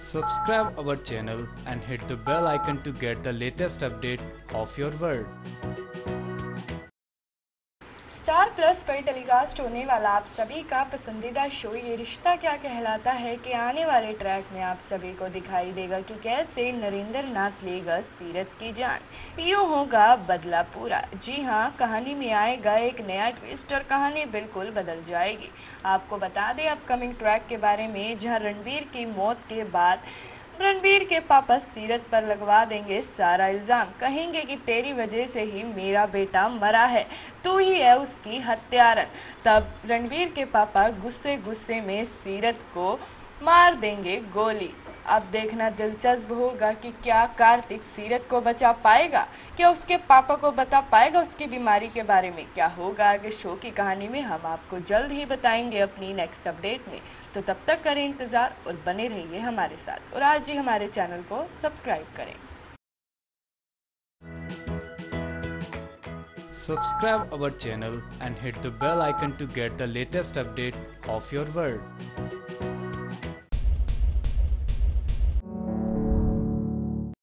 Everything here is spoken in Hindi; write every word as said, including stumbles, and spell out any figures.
Subscribe our channel and hit the bell icon to get the latest update of your world. Star Plus पर टेलीकास्ट होने वाला आप सभी का पसंदीदा शो ये रिश्ता क्या कहलाता है कि आने वाले ट्रैक में आप सभी को दिखाई देगा कि कैसे नरेंद्र नाथ लेगा सीरत की जान। यूँ होगा बदला पूरा। जी हाँ, कहानी में आएगा एक नया ट्विस्ट और कहानी बिल्कुल बदल जाएगी। आपको बता दें अपकमिंग ट्रैक के बारे में, जहाँ रणबीर की मौत के बाद रणबीर के पापा सीरत पर लगवा देंगे सारा इल्ज़ाम। कहेंगे कि तेरी वजह से ही मेरा बेटा मरा है, तू ही है उसकी हत्यारन। तब रणबीर के पापा गुस्से गुस्से में सीरत को मार देंगे गोली। अब देखना दिलचस्प होगा कि क्या कार्तिक सीरत को बचा पाएगा, क्या उसके पापा को बता पाएगा उसकी बीमारी के बारे में। क्या होगा आगे शो की कहानी में, हम आपको जल्द ही बताएंगे अपनी नेक्स्ट अपडेट में। तो तब तक करें इंतज़ार और बने रहिए हमारे साथ, और आज ही हमारे चैनल को सब्सक्राइब करें। Subscribe our channel and hit the bell icon to get the latest update of your world.